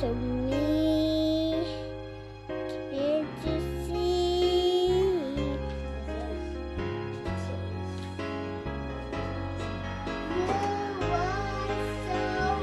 to me. Can't you see? You are so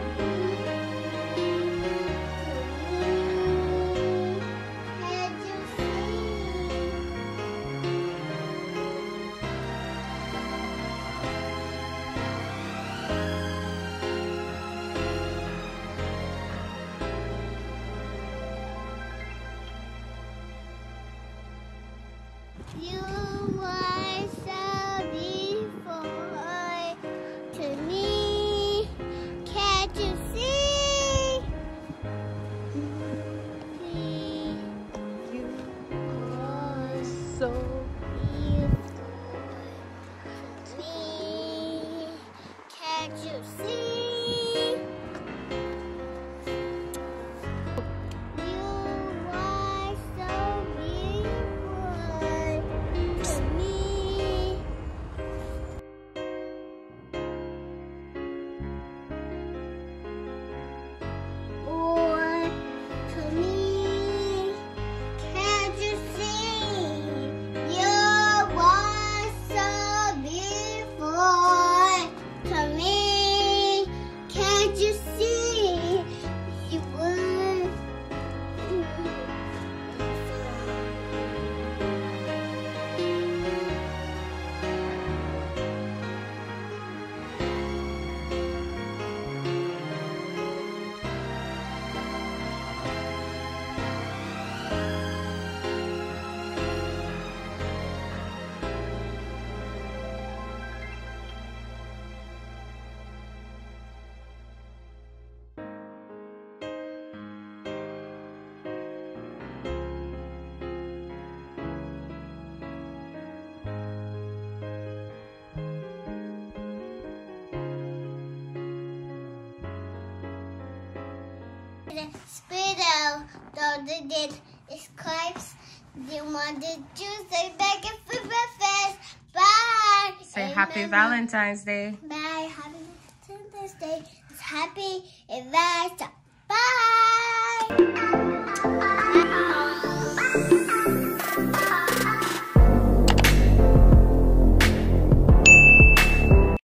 beautiful to me. Can't you see? You are so Beautiful to me. Can't you see? You are so beautiful to me. Or to me. Can't you see? You are so beautiful to me. Can't you see? You were Speedo, though they did scrapes. They wanted to say back and for breakfast. Bye. Say happy Valentine's Day. Bye. Happy Valentine's Day. It's happy and Bye.